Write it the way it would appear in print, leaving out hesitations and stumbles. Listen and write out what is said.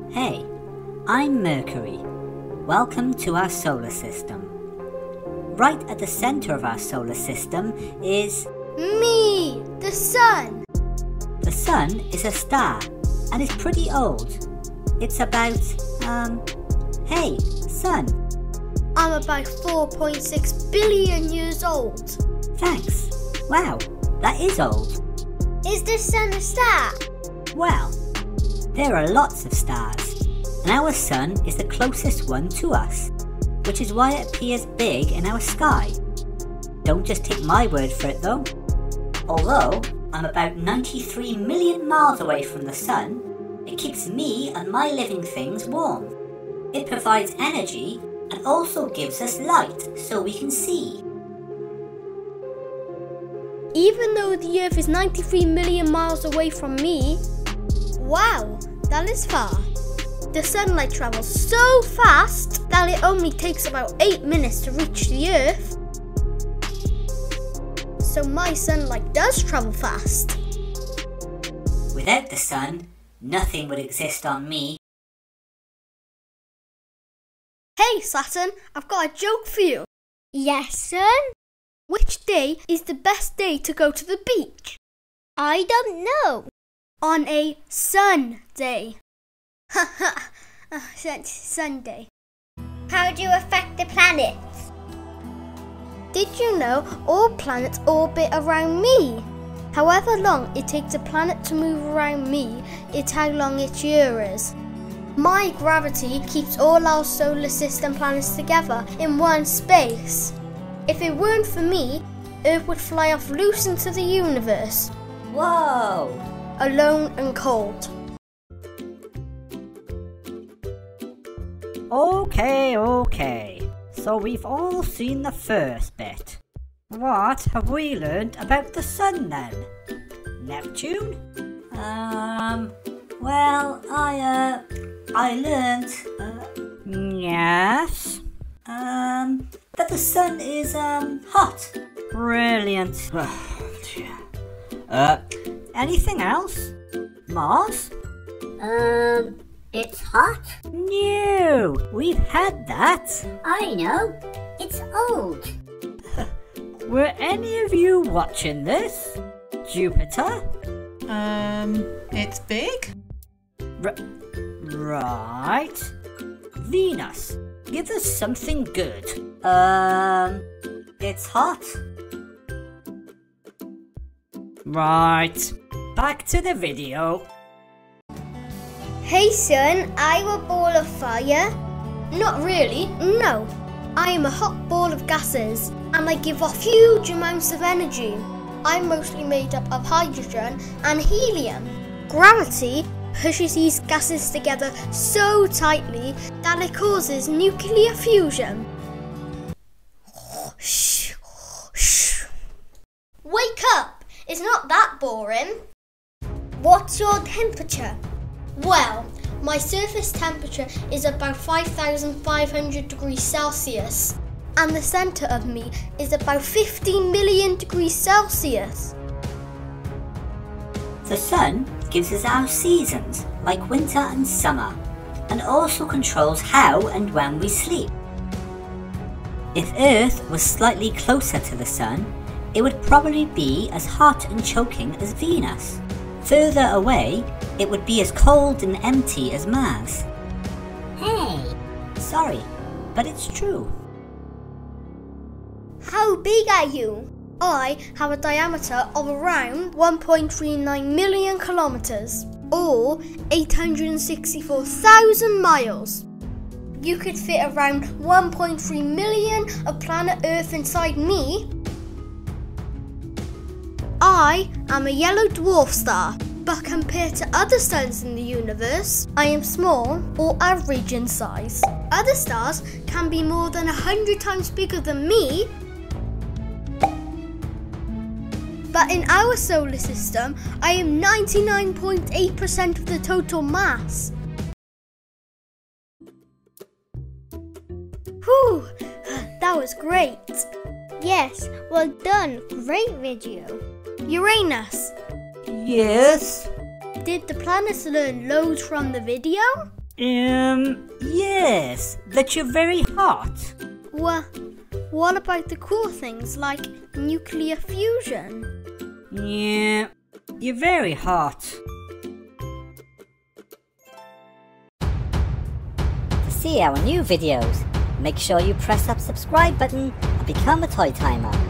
Hey, I'm Mercury. Welcome to our solar system. Right at the centre of our solar system is... Me! The Sun! The Sun is a star and is pretty old. It's about... Hey, Sun. I'm about 4.6 billion years old. Thanks. Wow, that is old. Is the Sun a star? Well, there are lots of stars, and our Sun is the closest one to us, which is why it appears big in our sky. Don't just take my word for it though. Although I'm about 93 million miles away from the Sun, it keeps me and my living things warm. It provides energy and also gives us light so we can see. Even though the Earth is 93 million miles away from me, wow, that is far. The sunlight travels so fast that it only takes about 8 minutes to reach the Earth. So my sunlight does travel fast. Without the Sun, nothing would exist on me. Hey Saturn, I've got a joke for you. Yes, son? Which day is the best day to go to the beach? I don't know. On a sun day. Sunday. How do you affect the planets? Did you know all planets orbit around me? However long it takes a planet to move around me is how long its year is. My gravity keeps all our solar system planets together in one space. If it weren't for me, Earth would fly off loose into the universe. Whoa! Alone and cold. Okay. So we've all seen the first bit. What have we learned about the Sun then? Neptune? Well, I learned, yes? That the Sun is, hot. Brilliant. Anything else? Mars? It's hot? No, we've had that. I know. It's old. Were any of you watching this? Jupiter? It's big? Right. Venus. Give us something good. It's hot. Right. Back to the video. Hey Sun, I'm a ball of fire. Not really, no. I am a hot ball of gases and I give off huge amounts of energy. I'm mostly made up of hydrogen and helium. Gravity pushes these gases together so tightly that it causes nuclear fusion. Wake up! It's not that boring. What's your temperature? Well, my surface temperature is about 5,500 degrees Celsius and the centre of me is about 15 million degrees Celsius. The Sun gives us our seasons, like winter and summer, and also controls how and when we sleep. If Earth was slightly closer to the Sun, it would probably be as hot and choking as Venus. Further away, it would be as cold and empty as Mars. Hey! Sorry, but it's true. How big are you? I have a diameter of around 1.39 million kilometers, or 864,000 miles. You could fit around 1.3 million of planet Earth inside me. I am a yellow dwarf star, but compared to other suns in the universe, I am small or average in size. Other stars can be more than 100 times bigger than me. But in our solar system, I am 99.8% of the total mass. Whew, that was great. Yes, well done. Great video. Uranus, Yes? did the planets learn loads from the video? Yes, that you're very hot. Well, what about the cool things like nuclear fusion? Yeah, you're very hot. To see our new videos, make sure you press that subscribe button and become a Toy Timer.